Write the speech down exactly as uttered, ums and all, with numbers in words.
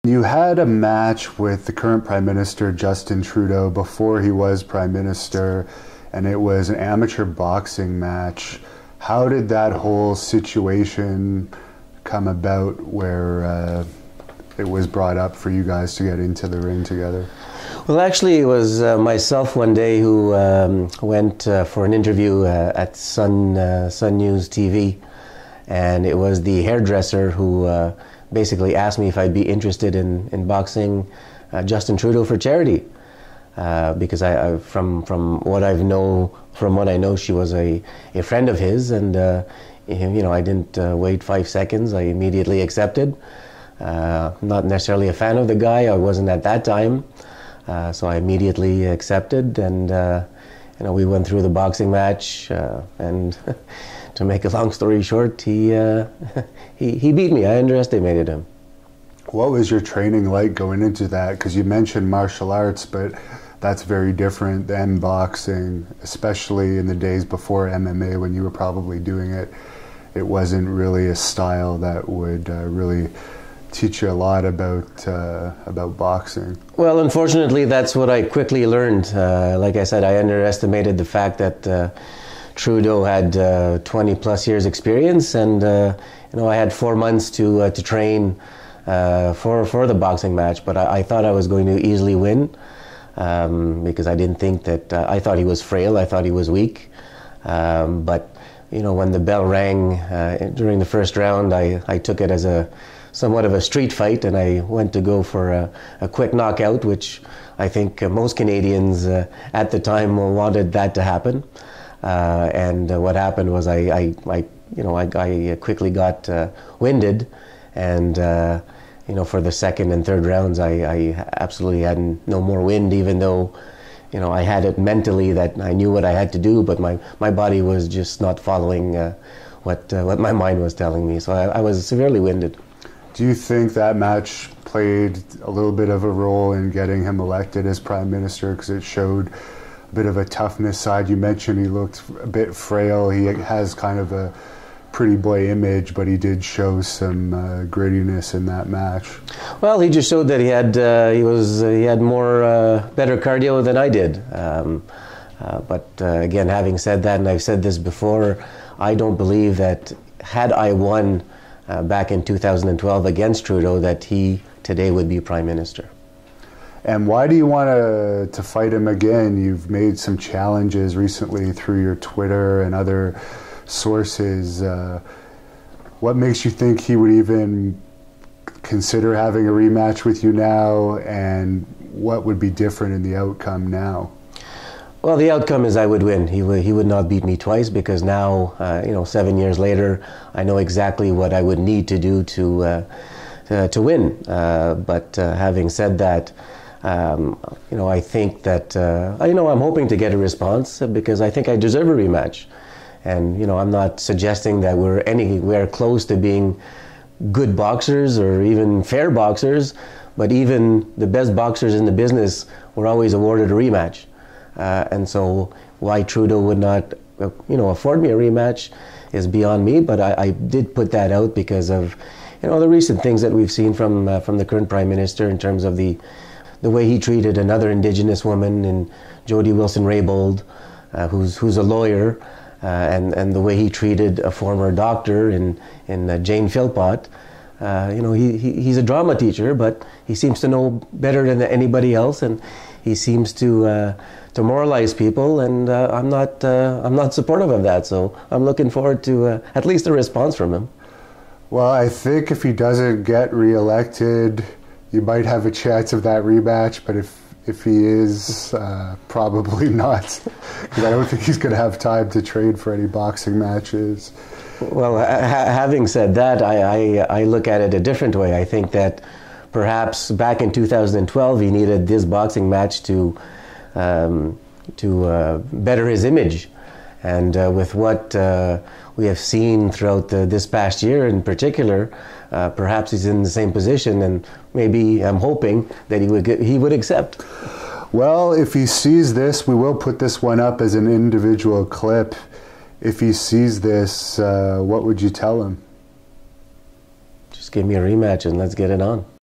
You had a match with the current Prime Minister Justin Trudeau before he was Prime Minister, and it was an amateur boxing match. How did that whole situation come about where uh, it was brought up for you guys to get into the ring together? Well, actually, it was uh, myself one day who um, went uh, for an interview uh, at Sun, uh, Sun News T V, and it was the hairdresser who uh, basically asked me if I'd be interested in, in boxing uh, Justin Trudeau for charity. Uh, because I, I, from from what I've know, from what I know, she was a, a friend of his, and uh, you know, I didn't uh, wait five seconds. I immediately accepted. Uh, not necessarily a fan of the guy. I wasn't at that time, uh, so I immediately accepted, and uh, you know, we went through the boxing match. Uh, and to make a long story short, he uh, he he beat me. I underestimated him. What was your training like going into that? Because you mentioned martial arts, but that's very different than boxing, especially in the days before M M A when you were probably doing it. It wasn't really a style that would uh, really teach you a lot about uh, about boxing. Well, unfortunately, that's what I quickly learned. Uh, like I said, I underestimated the fact that uh, Trudeau had uh, twenty plus years experience, and uh, you know, I had four months to uh, to train uh, for for the boxing match. But I, I thought I was going to easily win. Um, because I didn't think that, uh, I thought he was frail, I thought he was weak. Um, but, you know, when the bell rang uh, during the first round, I, I took it as a somewhat of a street fight, and I went to go for a, a quick knockout, which I think uh, most Canadians uh, at the time wanted that to happen. Uh, and uh, what happened was I, I, I you know, I, I quickly got uh, winded, and uh, you know, for the second and third rounds, I, I absolutely had no more wind, even though, you know, I had it mentally that I knew what I had to do, but my, my body was just not following uh, what, uh, what my mind was telling me. So I, I was severely winded. Do you think that match played a little bit of a role in getting him elected as Prime Minister, because it showed a bit of a toughness side? You mentioned he looked a bit frail. He has kind of a pretty boy image, but he did show some uh, grittiness in that match. Well, he just showed that he had uh, he was uh, he had more uh, better cardio than I did. Um, uh, but uh, again, having said that, and I've said this before, I don't believe that had I won uh, back in two thousand twelve against Trudeau, that he today would be Prime Minister. And why do you want to to fight him again? You've made some challenges recently through your Twitter and other sources. Uh, what makes you think he would even consider having a rematch with you now, and what would be different in the outcome now? Well, the outcome is I would win. He would he would not beat me twice, because now, uh, you know, seven years later, I know exactly what I would need to do to uh, to, to win. Uh, but uh, having said that, um, you know, I think that uh, you know, I'm hoping to get a response, because I think I deserve a rematch. And, you know, I'm not suggesting that we're anywhere close to being good boxers or even fair boxers, but even the best boxers in the business were always awarded a rematch. Uh, and so why Trudeau would not, uh, you know, afford me a rematch is beyond me, but I, I did put that out because of, you know, the recent things that we've seen from uh, from the current Prime Minister in terms of the, the way he treated another Indigenous woman in Jody Wilson-Raybould, uh, who's, who's a lawyer. Uh, and, and the way he treated a former doctor in, in uh, Jane Philpott. Uh, you know, he, he, he's a drama teacher, but he seems to know better than anybody else, and he seems to uh, to moralize people, and uh, I'm not uh, I'm not supportive of that, so I'm looking forward to uh, at least a response from him. Well, I think if he doesn't get re-elected, you might have a chance of that rematch, but if If he is, uh, probably not, because I don't think he's going to have time to train for any boxing matches. Well, ha having said that, I, I, I look at it a different way. I think that perhaps back in two thousand twelve, he needed this boxing match to, um, to uh, better his image. And uh, with what uh, we have seen throughout the, this past year in particular, uh, perhaps he's in the same position, and maybe I'm hoping that he would get, he would accept. Well, if he sees this, we will put this one up as an individual clip. If he sees this, uh, what would you tell him? Just give me a rematch and let's get it on.